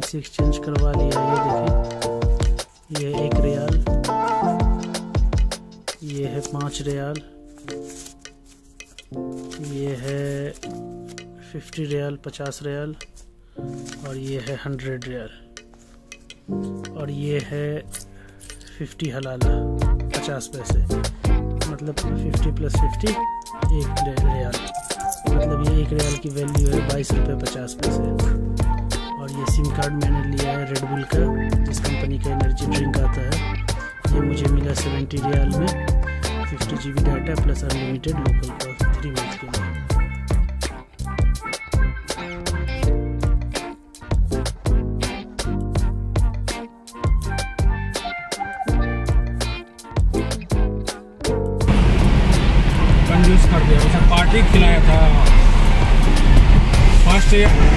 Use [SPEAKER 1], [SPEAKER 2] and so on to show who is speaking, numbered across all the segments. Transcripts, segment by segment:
[SPEAKER 1] Currency exchange करवा लिया। ये देखिए, ये 1 रियाल, ये है 5 रियाल, ये है 50 रियाल 50 रियाल, और ये है 100 रियाल, और ये है 50 हलाला 50 पैसे, मतलब 50 + 50 1 रियाल, मतलब ये 1 रियाल की वैल्यू है 22 रुपये 50 पैसे। और ये सिम कार्ड मैंने लिया है रेड बुल का, जिस कंपनी का एनर्जी ड्रिंक आता है। ये मुझे मिला 70 रियाल में, 50 GB data plus unlimited local call 3 month के लिए।
[SPEAKER 2] कंजूस कर दिया, उसे पार्टी खिलाया था फर्स्ट ईयर।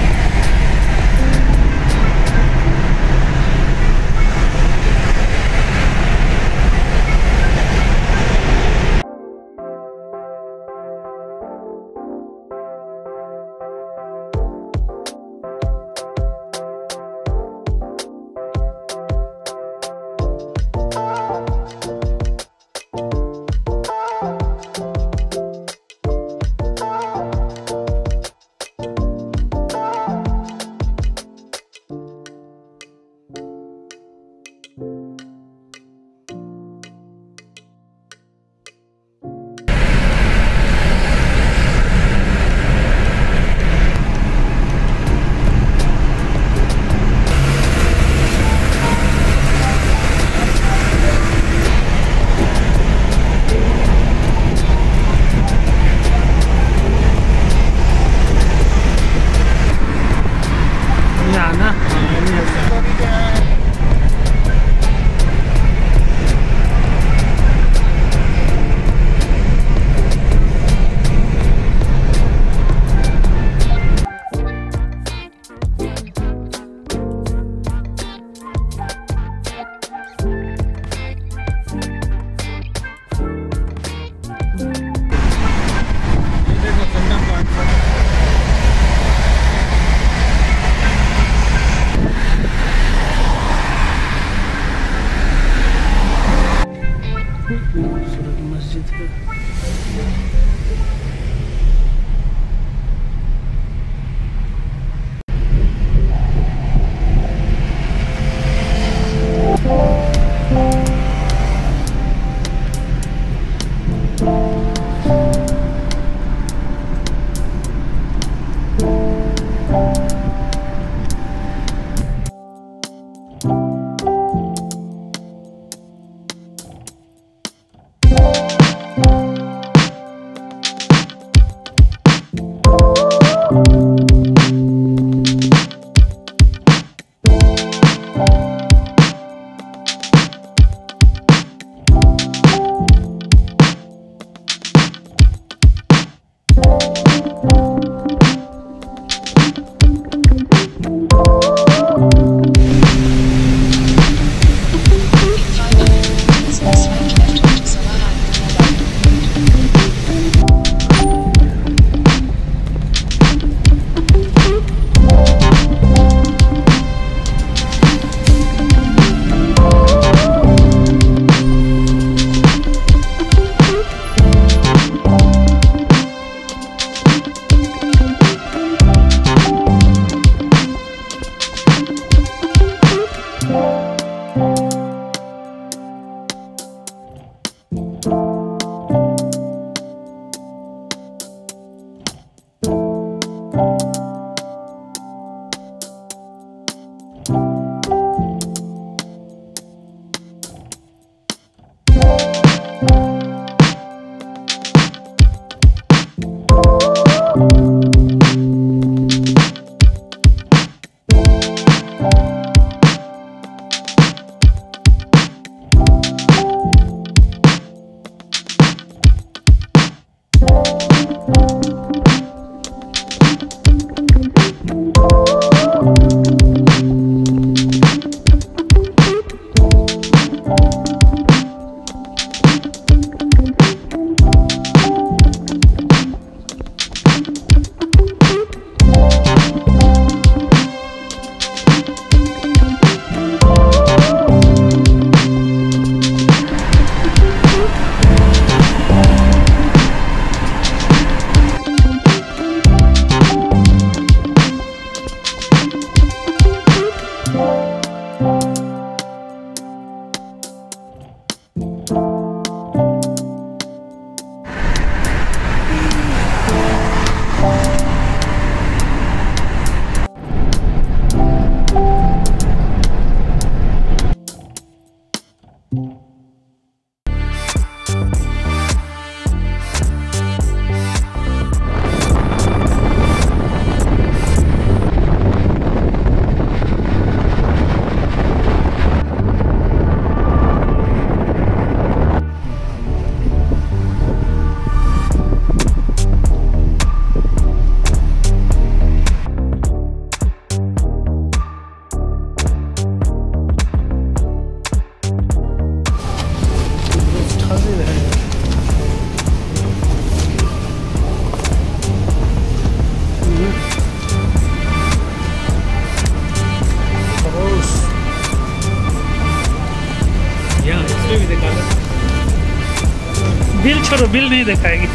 [SPEAKER 1] करो, बिल नहीं दिखाएगी।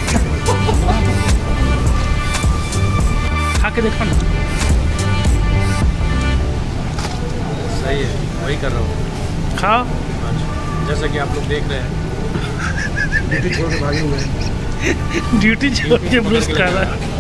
[SPEAKER 1] खा के देखो ना।
[SPEAKER 2] सही है, वही कर रहा हूँ।
[SPEAKER 1] खाओ।
[SPEAKER 2] जैसा कि आप लोग देख रहे हैं, ड्यूटी छोड़ के भागे हुए हैं।
[SPEAKER 1] ड्यूटी छोड़ के ब्रूस खा रहा है।